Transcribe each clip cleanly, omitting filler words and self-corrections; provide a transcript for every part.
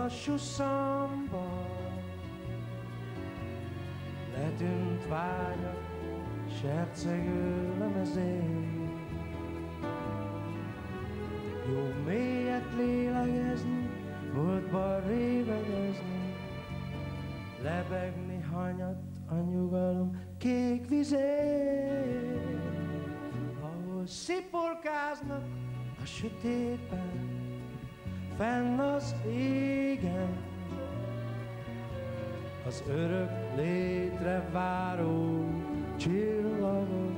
lassú szamba, letűnt vágyak, sercegő lemezén. Jó mélyet lélegezni, múltban révegezni, lebegni hanyat a nyugalom kék vizén, ahol szipolkáznak a sötétben, fenn az égen, az örök létre váró csillagok,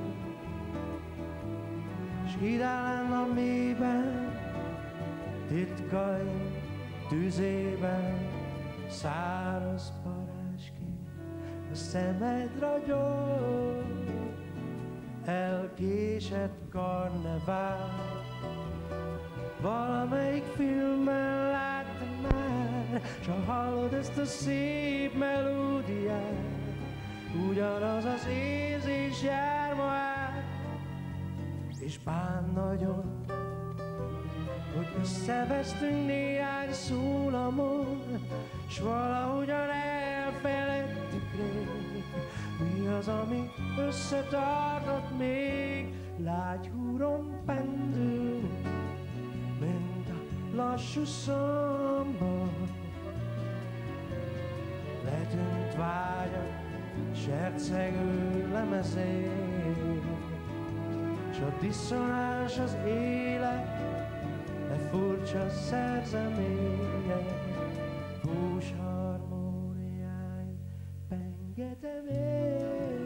s idelen a mélyben, titkaim tüzében, száraz parázsként a szemed ragyog, elkésett karnevál. Valamelyik filmben láttam már, s ha hallod ezt a szép melódiát, ugyanaz az érzés jár ma át, és bán nagyon, hogy összevesztünk néhány szólamon, s valahogyan elfeledtük rég, mi az, ami összetartott még. Lágy húron pendül, mint a lassú szamba, letűnt vágyak, sercegő lemezén, s a diszonás az élet, de furcsa szerzeménye, bús harmóniáin pengetem én.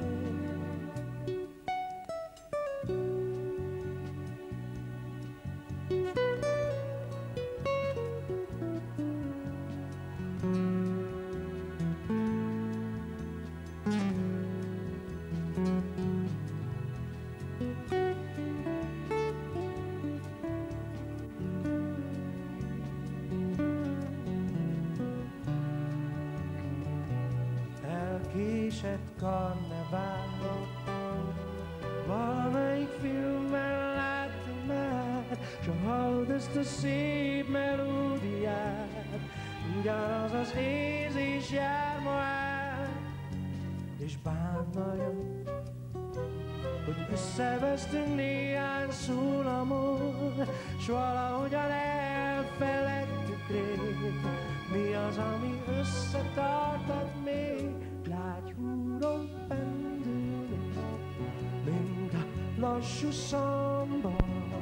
Elkésett karneválok, valamelyik filmben láttam már, s ha hallod ezt a szép melódiát, ugyanaz az érzés jár ma át, és bán nagyon, hogy összevesztünk néhány szólamon, s valahogyan elfeledtük rég, mi az, ami összetartott még. Lágy húron pendülni, mint a lassú szamba,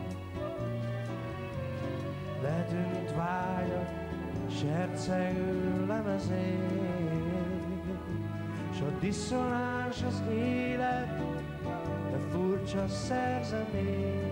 letűnt vágyak, sercegő lemezén, s a diszonás az élet, de furcsa szerzemény.